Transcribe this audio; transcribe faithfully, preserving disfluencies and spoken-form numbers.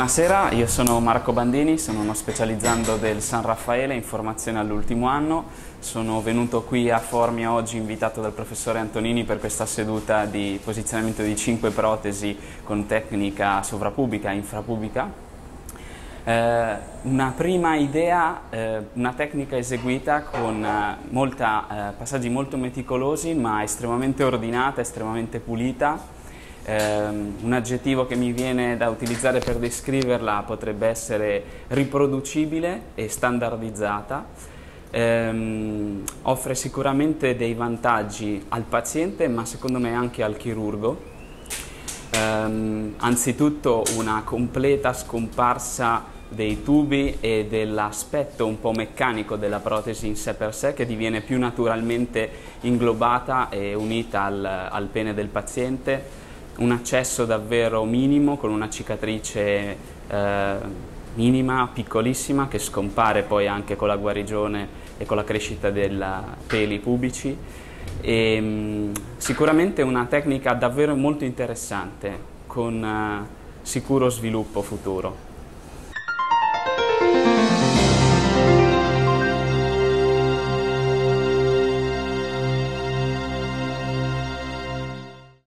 Buonasera, io sono Marco Bandini, sono uno specializzando del San Raffaele in formazione all'ultimo anno. Sono venuto qui a Formia oggi invitato dal professore Antonini per questa seduta di posizionamento di cinque protesi con tecnica sovrapubica e infrapubica. Eh, una prima idea, eh, una tecnica eseguita con eh, molta, eh, passaggi molto meticolosi ma estremamente ordinata, estremamente pulita. Um, un aggettivo che mi viene da utilizzare per descriverla potrebbe essere riproducibile e standardizzata. Um, offre sicuramente dei vantaggi al paziente, ma secondo me anche al chirurgo. Um, anzitutto una completa scomparsa dei tubi e dell'aspetto un po' meccanico della protesi in sé per sé, che diviene più naturalmente inglobata e unita al, al pene del paziente. Un accesso davvero minimo con una cicatrice eh, minima, piccolissima, che scompare poi anche con la guarigione e con la crescita dei peli pubici. E, mh, sicuramente una tecnica davvero molto interessante con eh, sicuro sviluppo futuro.